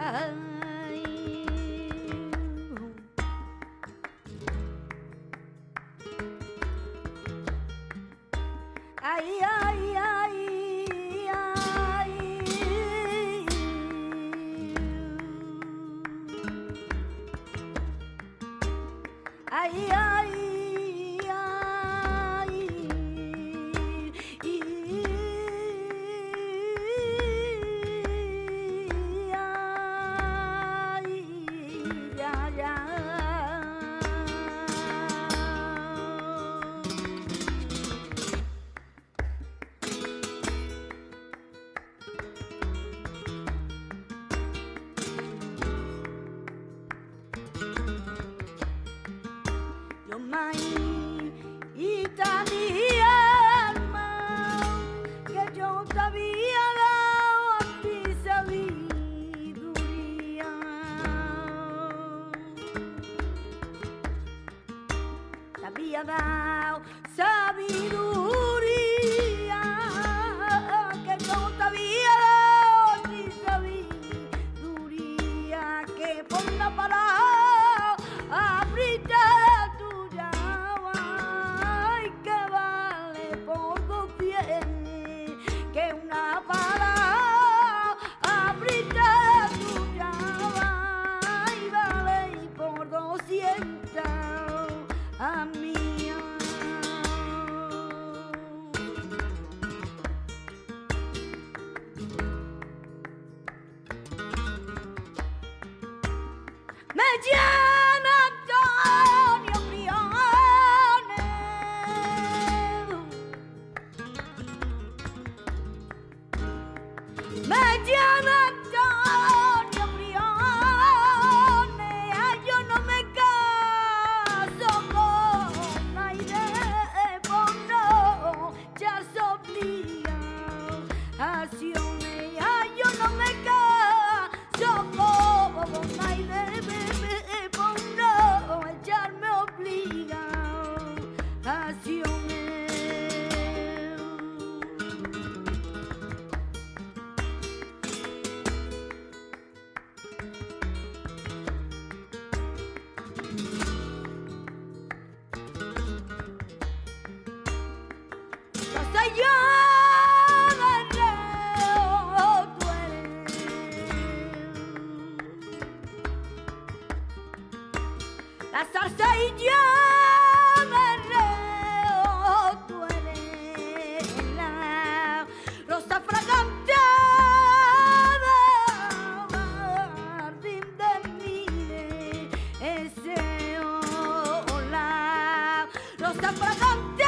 Ay, ay, ay, ay. Ay, ay, Maíta mi alma, que yo te había dado a ti sabiduría. Te había dado sabiduría, que yo te había dado a ti sabiduría, que por la palabra abriste que una palabra abriste tu llave y vale por 200 a mí. Me llama Antonio Briones. Me llama Antonio Briones. Ay, yo no me caso con nadie por no ya obligaciones. Ay, yo no me caso con nadie por no echarme obligaciones. Yo me reo, tú eres la salsa y yo me reo, tú eres la rosa fragante del jardín de mi deseo, la rosa fragante.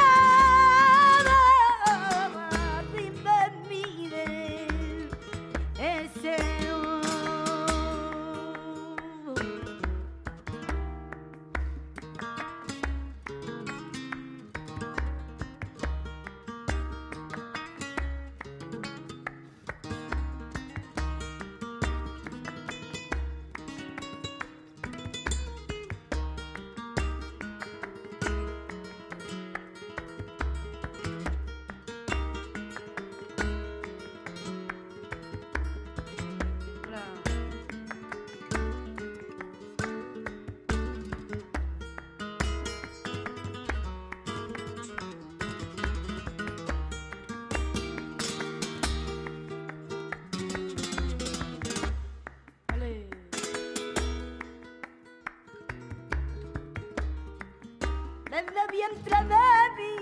Desde vientre de mi